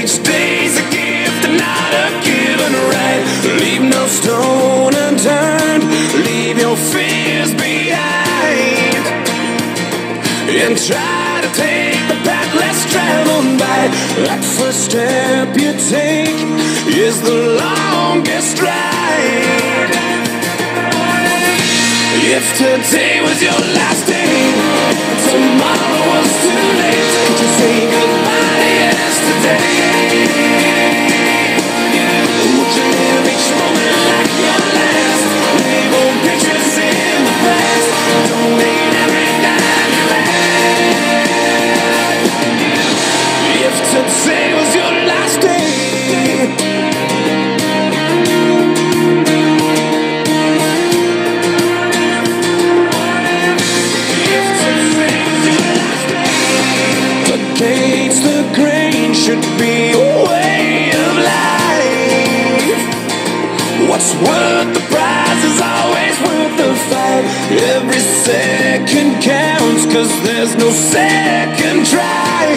Each day's a gift and not a given right. Leave no stone unturned, leave your fears behind, and try to take the path less traveled by. That first step you take is the longest ride. If today was your last day, tomorrow was too late, could you say goodbye to yesterday? Would you live each moment like your last? Leave old pictures in the past. Don't need every dime you had. If today was your last day, against the grain should be a way of life. What's worth the prize is always worth the fight. Every second counts, 'cause there's no second try.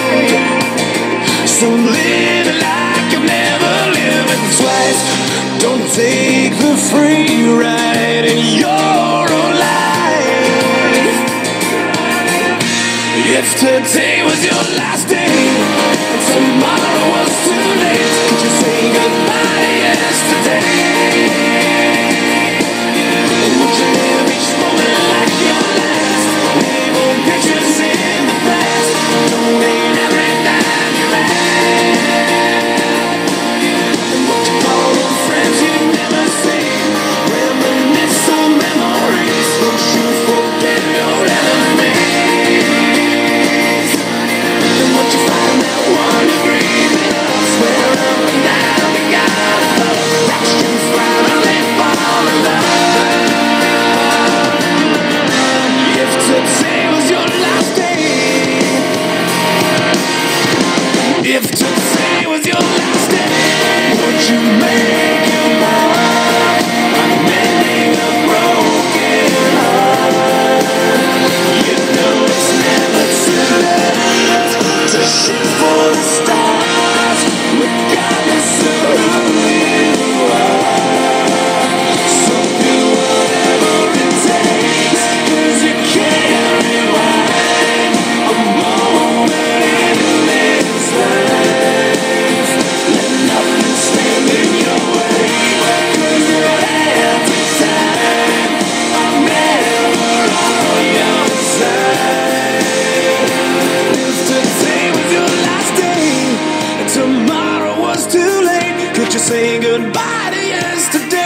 So live it like you've never lived it twice. Don't take the free ride in your own life. If today was your last day, tomorrow was too late, could you say goodbye to yesterday? Would you live each moment like your last? Leave old pictures in the past. Don't need every dime you had. And what you call the friends you never see, reminisce on memories. Don't you forget your enemies. And what you find that one degree below, swear up and down you gotta love. Watch you finally fall in love. If today was your last day, if today was your last day, would you make your mark on mending a broken heart? You know it's never too late to shoot for the stars, regardless of who you are. So do whatever it takes, 'cause you can't rewind a moment in this life. Let nothing stand in your way, 'cause you'll have the time. I'm never on your side. If today was your last day, and tomorrow was too late, could you say goodbye to yesterday?